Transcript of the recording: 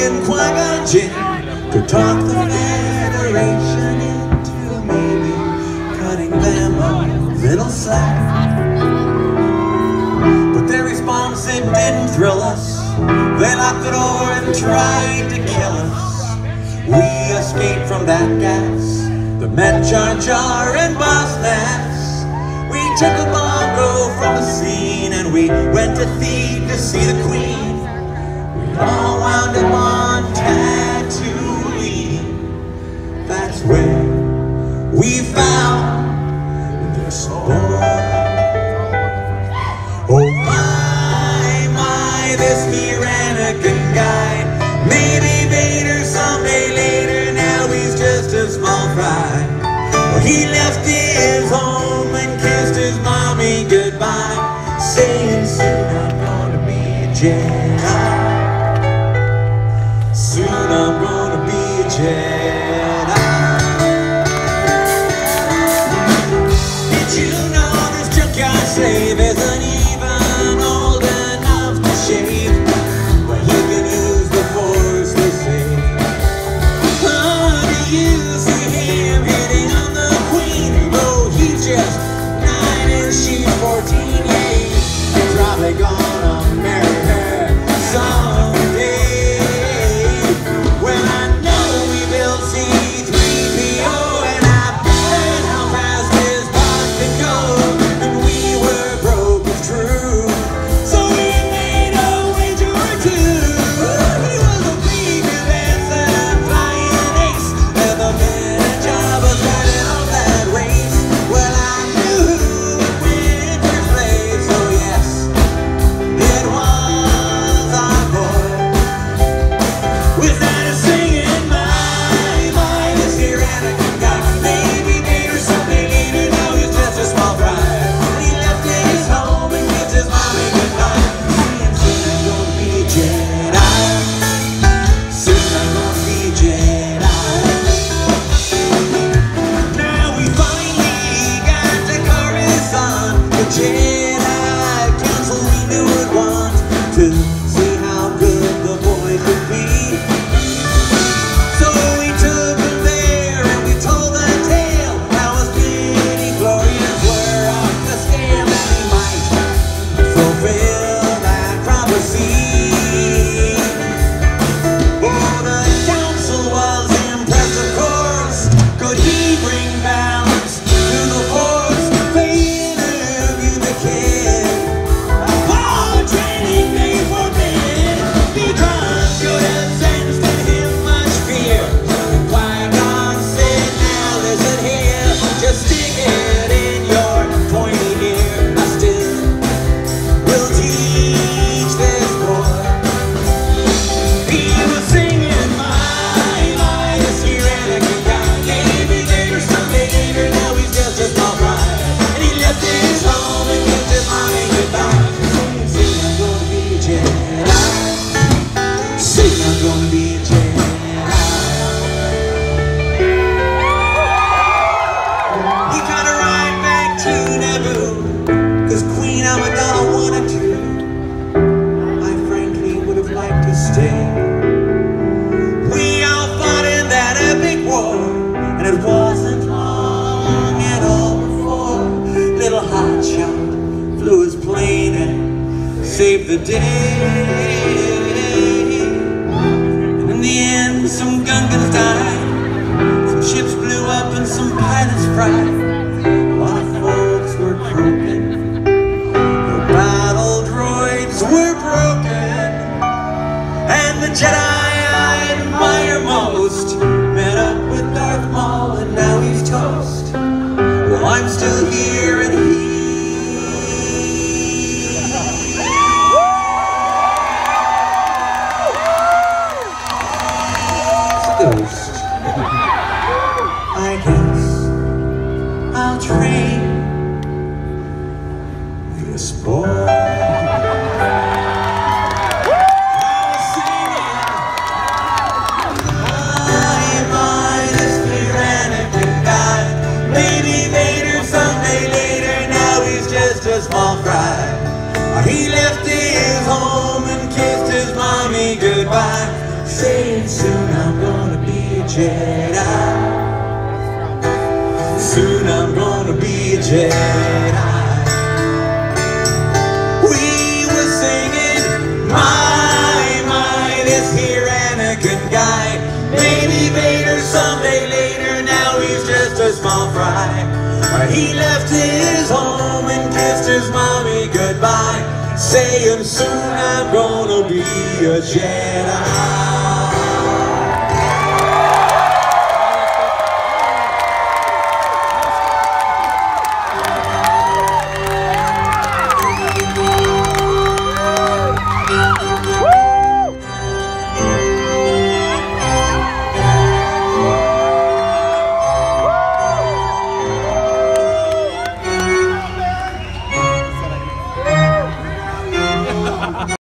and Qui-Gon Jinn could talk the Federation into maybe cutting them a little slack. But their response, it didn't thrill us. They locked the door and tried to kill us. We escaped from that gas, the Met Jar Jar and Boss Nass. We took a bongo from the scene and we went to Theed to see the Queen. We all wound up on Tatooine. That's where we found this boy. Oh my, this here Anakin guy. Maybe Vader someday later, now he's just a small fry. Well, he left his home and kissed his mommy goodbye, saying soon I'm gonna be a Jedi. Soon I'm gonna be a Jedi. Did you know this junkyard slave isn't even old enough to shave? But he can use the Force, they say. Oh, do you see him hitting on the Queen? Though he's just 9 and she's 14, yeah, he's probably gonna marry her someday. Well, I know we built C-3PO, and I bet how fast his boss could go, and we were broke, it's true. So we made a wager or two. He was a prepubescent flying ace, and the minute job was running on that race. Well, I knew who would win first place, so yes, it was our boy. With that a singing, my, this here Anakin guy. Maybe Vader someday later, now he's just a small fry. And he left his home and kissed his mommy goodbye, saying soon I'm gonna be a Jedi. Soon I'm gonna be a Jedi. Now we finally got to Coruscant, the Jedi Council we knew would want to see how good the boy could be. So we took him there and we told the tale, how his midi-chlorians were off the scale, and he might fulfill that prophecy. Oh, the council was impressed, of course. Could he bring balance to the Force? They interviewed the kid. Oh, training they forbid, because could have sensed in him much fear. And Qui-Gon said, now listen here, just stick it in your pointy ear. I still will teach this boy. He was singing, my, this here Anakin guy. Maybe Vader someday later, now he's just a small fry. And he left his home and kissed his mommy goodbye, saying soon I'm gonna be a Jedi. Soon I'm gonna be a Jedi. He got a ride back to Naboo, 'cause Queen Amidala wanted to. I frankly would have liked to stay. We all fought in that epic war, and it wasn't long at all before little hotshot flew his plane and saved the day. And in the end, some Gungans died, some ships blew up, and some pilots fried. A lot of folks were croaking, the battle droids were broken, and the Jedi I admire most met up with Darth Maul, and now he's toast. Well, I'm still here and he's a ghost. I guess I'll train this boy. Small fry. He left his home and kissed his mommy goodbye, saying Jedi. Soon I'm gonna be a Jedi. We were singing, my, this here Anakin guy. Maybe Vader someday later, now he's just a small fry. He left his home and kissed his mommy goodbye, saying soon I'm gonna be a Jedi.